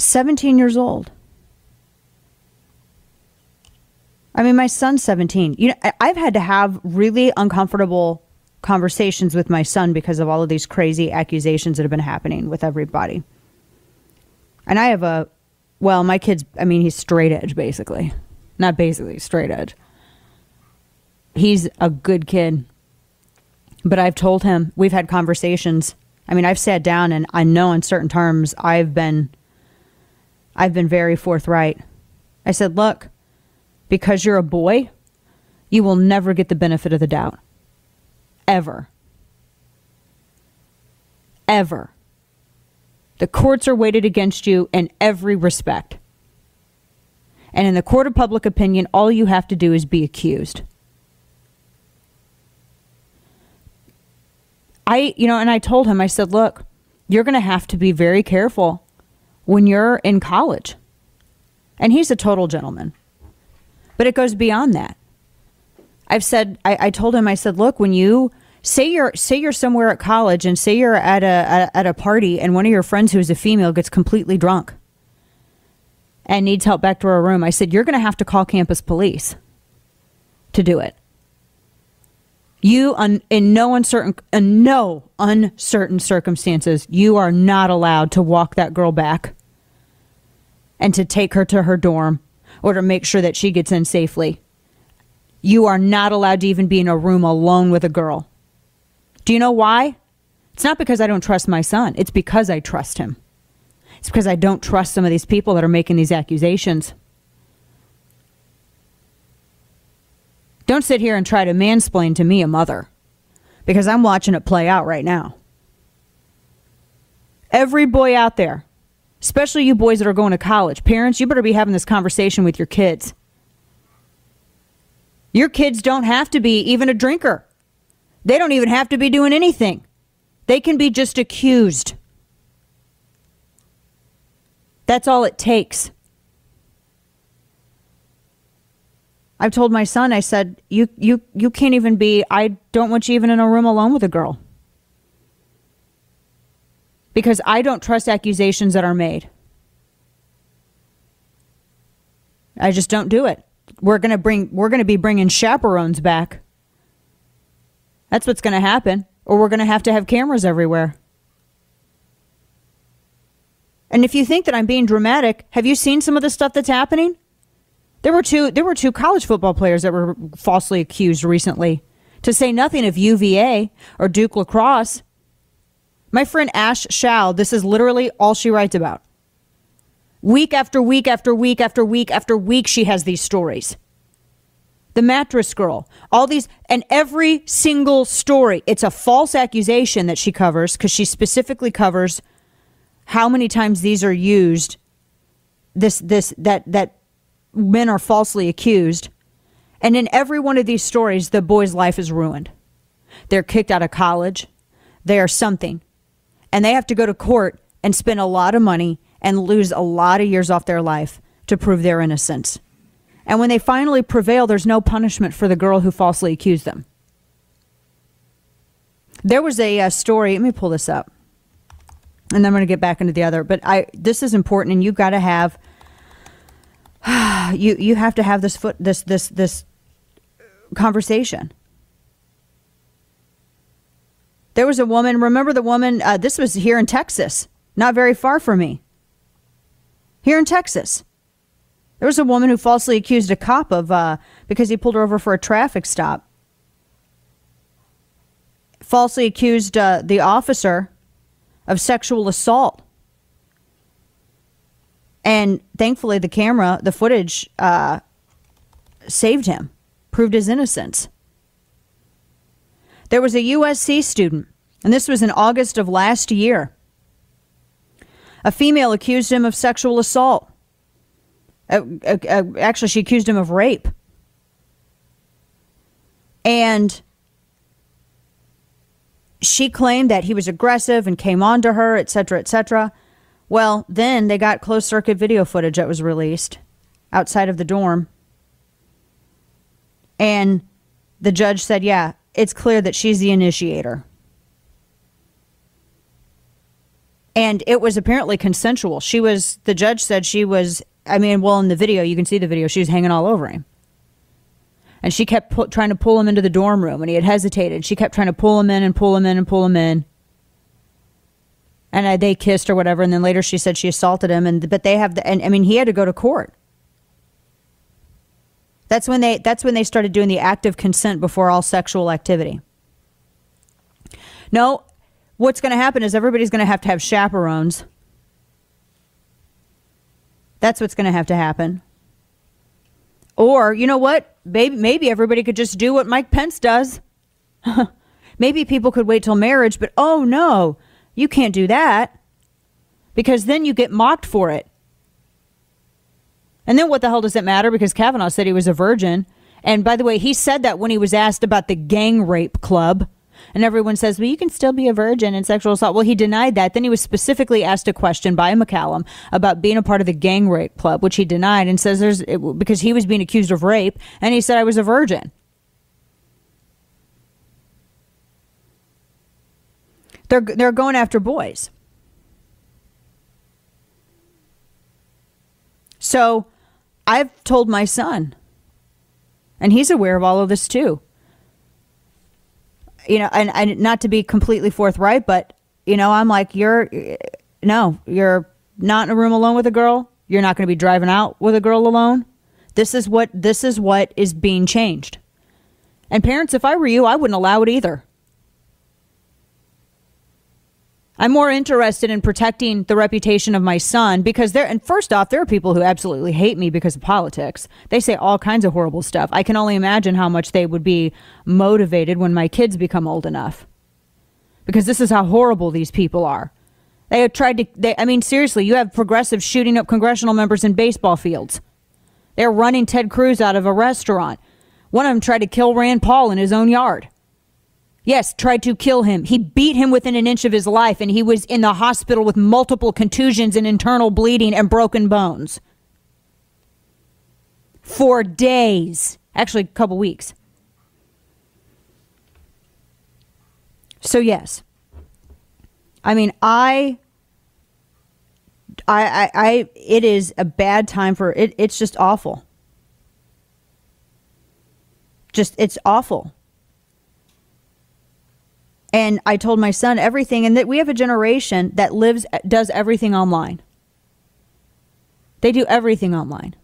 17 years old. I mean, my son's 17. You know, I've had to have really uncomfortable conversations with my son because of all of these crazy accusations that have been happening with everybody. And I have my kid's, I mean, he's straight edge, basically. Not basically, straight edge. He's a good kid. But I've told him, we've had conversations. I mean, I've sat down and I know in certain terms I've been very forthright. I said, look, because you're a boy, you will never get the benefit of the doubt. Ever. Ever. The courts are weighted against you in every respect. And in the court of public opinion, all you have to do is be accused. And I told him, I said, look, you're going to have to be very careful when you're in college. And he's a total gentleman. But it goes beyond that. I told him, I said, look, when you say you're somewhere at college and say you're at a party and one of your friends who is a female gets completely drunk and needs help back to her room, I said, you're going to have to call campus police to do it. You, in no uncertain circumstances, you are not allowed to walk that girl back and to take her to her dorm or to make sure that she gets in safely. You are not allowed to even be in a room alone with a girl. Do you know why? It's not because I don't trust my son. It's because I trust him. It's because I don't trust some of these people that are making these accusations. Don't sit here and try to mansplain to me, a mother, because I'm watching it play out right now. Every boy out there, especially you boys that are going to college, parents, you better be having this conversation with your kids. Your kids don't have to be even a drinker. They don't even have to be doing anything. They can be just accused. That's all it takes. I've told my son, I said, you can't even be, I don't want you even in a room alone with a girl. Because I don't trust accusations that are made. I just don't do it. We're going to be bringing chaperones back. That's what's going to happen. Or we're going to have cameras everywhere. And if you think that I'm being dramatic, have you seen some of the stuff that's happening? There were two college football players that were falsely accused recently, to say nothing of UVA or Duke lacrosse. My friend Ash Shao, this is literally all she writes about. Week after week after week after week after week, she has these stories. The mattress girl, all these, and every single story, it's a false accusation that she covers, because she specifically covers how many times these are used, that men are falsely accused. And in every one of these stories, the boy's life is ruined. They're kicked out of college. They are something. And they have to go to court and spend a lot of money and lose a lot of years off their life to prove their innocence. And when they finally prevail, there's no punishment for the girl who falsely accused them. There was a story. Let me pull this up. And then I'm going to get back into the other. But this is important, and you've got to have... You have to have this conversation. There was a woman, remember the woman, this was here in Texas, not very far from me. Here in Texas. There was a woman who falsely accused a cop of, because he pulled her over for a traffic stop. Falsely accused the officer of sexual assault. And thankfully, the footage saved him, proved his innocence. There was a USC student, and this was in August of last year. A female accused him of sexual assault. Actually, she accused him of rape. And she claimed that he was aggressive and came on to her, etc., etc. Well, then they got closed circuit video footage that was released outside of the dorm. And the judge said, yeah, it's clear that she's the initiator. And it was apparently consensual. The judge said she was, in the video, you can see the video, she was hanging all over him. And she kept trying to pull him into the dorm room, and he had hesitated. She kept trying to pull him in and pull him in and pull him in. And they kissed or whatever. And then later she said she assaulted him. But they have he had to go to court. That's when they started doing the active consent before all sexual activity. No, what's going to happen is everybody's going to have chaperones. That's what's going to have to happen. Or, you know what? Maybe everybody could just do what Mike Pence does. Maybe people could wait till marriage, but oh no, you can't do that. Because then you get mocked for it. And then what the hell does it matter? Because Kavanaugh said he was a virgin. And by the way, he said that when he was asked about the gang rape club. And everyone says, well, you can still be a virgin in sexual assault. Well, he denied that. Then he was specifically asked a question by McCallum about being a part of the gang rape club, which he denied and says because he was being accused of rape. And he said, I was a virgin. They're going after boys. So I've told my son, and he's aware of all of this too. And not to be completely forthright, but, I'm like, you're not in a room alone with a girl. You're not going to be driving out with a girl alone. This is what is being changed. And parents, if I were you, I wouldn't allow it either. I'm more interested in protecting the reputation of my son because first off, there are people who absolutely hate me because of politics. They say all kinds of horrible stuff. I can only imagine how much they would be motivated when my kids become old enough. Because this is how horrible these people are. They have tried to, seriously, you have progressives shooting up congressional members in baseball fields. They're running Ted Cruz out of a restaurant. One of them tried to kill Rand Paul in his own yard. Yes, tried to kill him. He beat him within an inch of his life, and he was in the hospital with multiple contusions and internal bleeding and broken bones. For days. Actually, a couple weeks. So, yes. It is a bad time for it. It's just awful. It's awful. And I told my son everything, and that we have a generation that does everything online. They do everything online.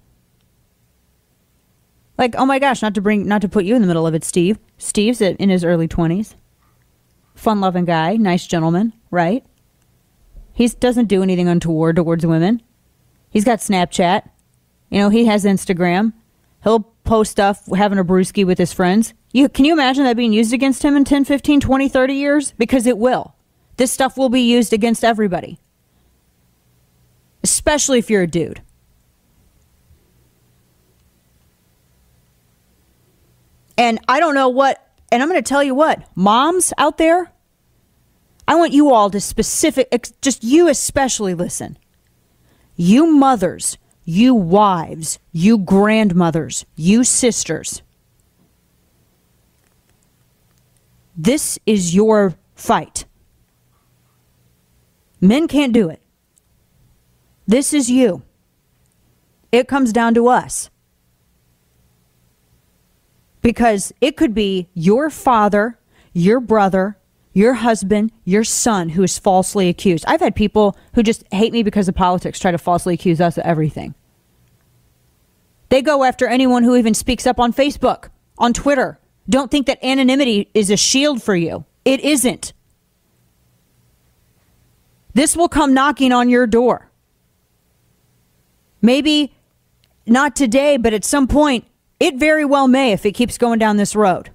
Like, oh my gosh, not to put you in the middle of it, Steve. Steve's in his early 20s. Fun-loving guy, nice gentleman, right? He doesn't do anything untoward towards women. He's got Snapchat. He has Instagram. He'll post stuff having a brewski with his friends. Can you imagine that being used against him in 10, 15, 20, 30 years? Because it will. This stuff will be used against everybody. Especially if you're a dude. And I don't know what, and I'm going to tell you what, moms out there, I want you all to just you especially listen. You mothers, you wives, you grandmothers, you sisters. This is your fight. Men can't do it. This is you. It comes down to us. Because it could be your father, your brother, your husband, your son who is falsely accused. I've had people who just hate me because of politics try to falsely accuse us of everything. They go after anyone who even speaks up on Facebook, on Twitter. Don't think that anonymity is a shield for you. It isn't. This will come knocking on your door. Maybe not today, but at some point, it very well may if it keeps going down this road.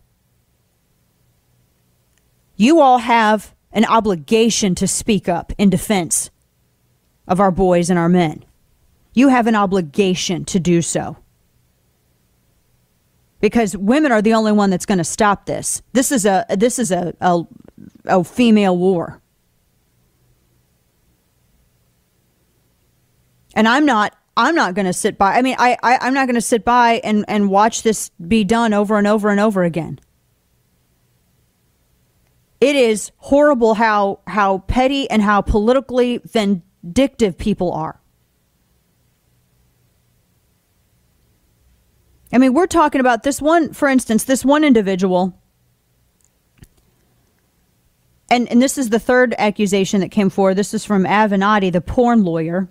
You all have an obligation to speak up in defense of our boys and our men. You have an obligation to do so. Because women are the only one that's going to stop this. This is a female war. And I'm not going to sit by. I'm not going to sit by and watch this be done over and over and over again. It is horrible how petty and how politically vindictive people are. I mean, we're talking about this one, for instance, this one individual. And this is the third accusation that came forward. This is from Avenatti, the porn lawyer.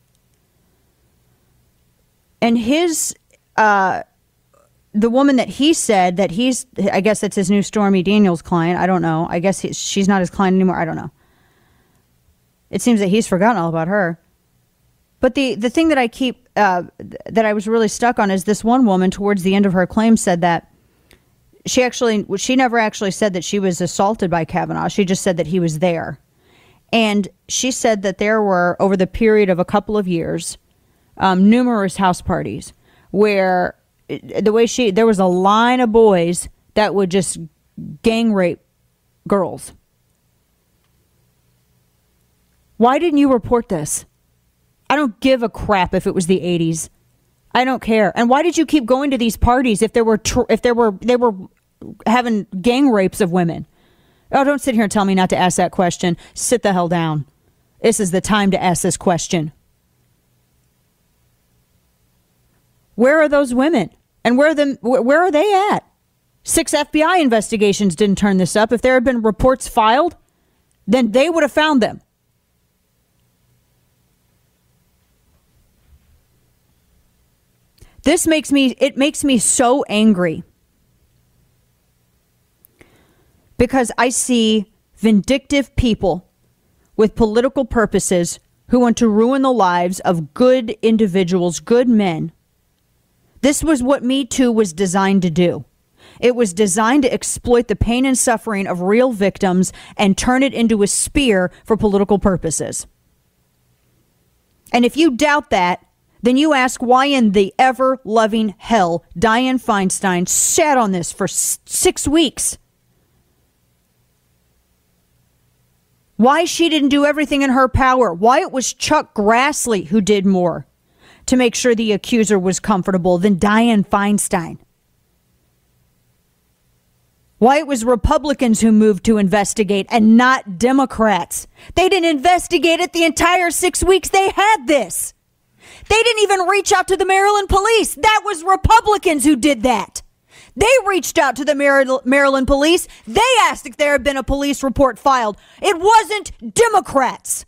And his, the woman that he said that he's, I guess that's his new Stormy Daniels client. I don't know. I guess she's not his client anymore. I don't know. It seems that he's forgotten all about her. But the thing that I keep, that I was really stuck on is this one woman towards the end of her claim said that she never actually said that she was assaulted by Kavanaugh. She just said that he was there. And she said that there were, over the period of a couple of years, numerous house parties where there was a line of boys that would just gang rape girls. Why didn't you report this? I don't give a crap if it was the 80s. I don't care. And why did you keep going to these parties if they were having gang rapes of women? Oh, don't sit here and tell me not to ask that question. Sit the hell down. This is the time to ask this question. Where are those women? And where are they at? 6 FBI investigations didn't turn this up. If there had been reports filed, then they would have found them. It makes me so angry because I see vindictive people with political purposes who want to ruin the lives of good individuals, good men. This was what Me Too was designed to do. It was designed to exploit the pain and suffering of real victims and turn it into a spear for political purposes. And if you doubt that, then you ask why in the ever-loving hell Dianne Feinstein sat on this for 6 weeks. Why she didn't do everything in her power. Why it was Chuck Grassley who did more to make sure the accuser was comfortable than Dianne Feinstein. Why it was Republicans who moved to investigate and not Democrats. They didn't investigate it the entire 6 weeks they had this. They didn't even reach out to the Maryland police. That was Republicans who did that. They reached out to the Maryland police. They asked if there had been a police report filed. It wasn't Democrats.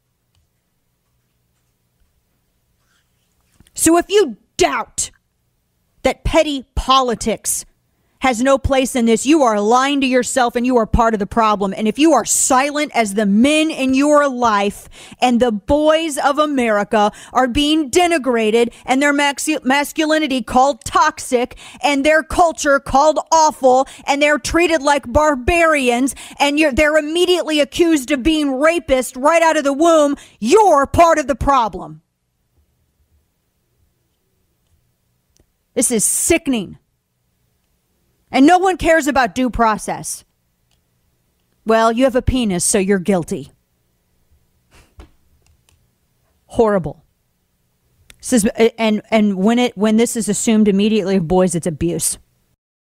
So if you doubt that petty politics has no place in this, you are lying to yourself and you are part of the problem. And if you are silent as the men in your life and the boys of America are being denigrated and their masculinity called toxic and their culture called awful and they're treated like barbarians and they're immediately accused of being rapists right out of the womb, you're part of the problem. This is sickening. And no one cares about due process. Well, you have a penis, so you're guilty. Horrible. This is, and when this is assumed immediately of boys, it's abuse.